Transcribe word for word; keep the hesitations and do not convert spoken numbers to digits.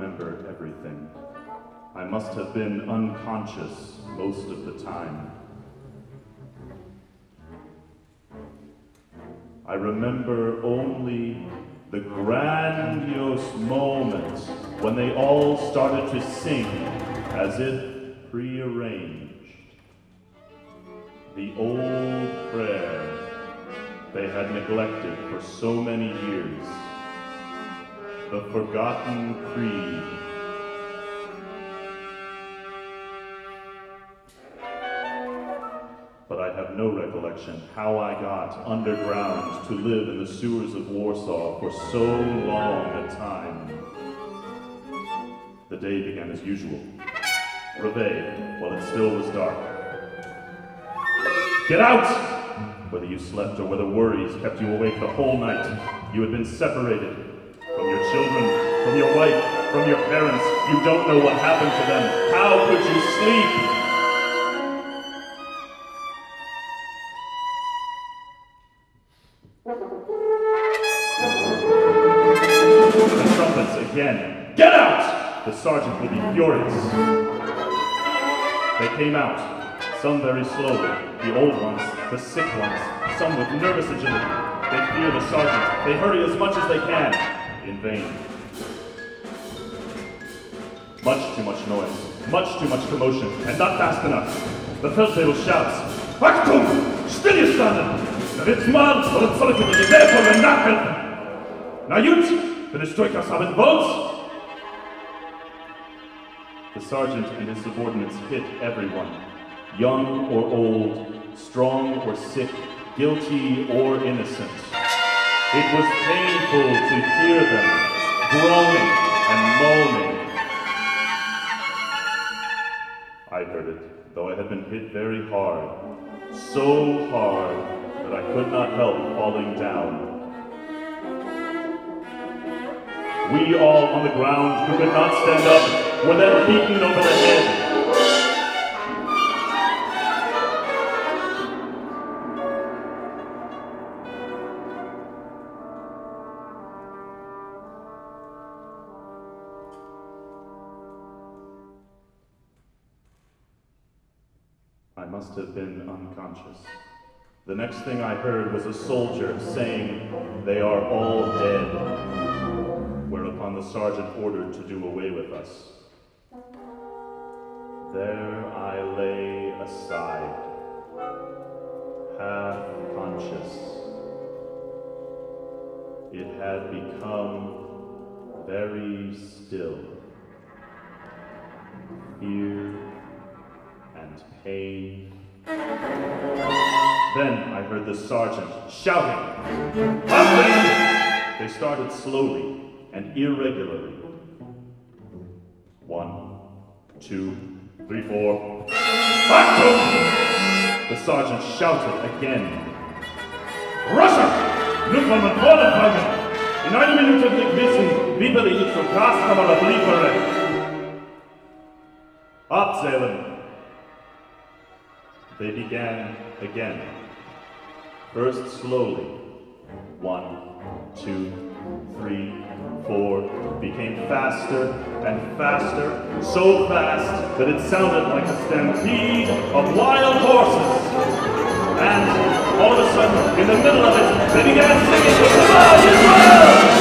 remember everything. I must have been unconscious most of the time. I remember only the grandiose moment when they all started to sing as if prearranged. The old prayer they had neglected for so many years. The forgotten creed. But I have no recollection how I got underground to live in the sewers of Warsaw for so long a time. The day began as usual. Reveille, while it still was dark. Get out! Whether you slept or whether worries kept you awake the whole night, you had been separated from your children, from your wife, from your parents. You don't know what happened to them. How could you sleep? The trumpets again. Get out! The sergeant will be furious. They came out, some very slowly, the old ones, the sick ones, some with nervous agility. They fear the sergeant. They hurry as much as they can. In vain. Much too much noise, much too much commotion, and not fast enough. The Feldwebel shouts, Achtung! Stillgestanden! Da wird's mal, oder soll ich mit die Wehrkommen nachhelfen? Na gut, wenn es durchaus haben wollt. The sergeant and his subordinates hit everyone, young or old, strong or sick, guilty or innocent. It was painful to hear them groaning and moaning. I heard it, though I had been hit very hard, so hard that I could not help falling down. We all on the ground who could not stand up were then beaten over the head. I must have been unconscious. The next thing I heard was a soldier saying, "They are all dead," whereupon the sergeant ordered to do away with us. There I lay aside, half conscious. It had become very still. Fear and pain. Then I heard the sergeant shouting, "Up!" They started slowly and irregularly. One, two, three, four. Achtung! The sergeant shouted again. Russia! Nun kommen vorne fangen! In einer Minute will ich wissen, wie viel ich zur Gaskammer abliefere. Abzählen! They began again. First slowly. One, two, three, four. Became faster and faster, so fast that it sounded like a stampede of wild horses. And all of a sudden, in the middle of it, they began singing, "Come on, Israel!"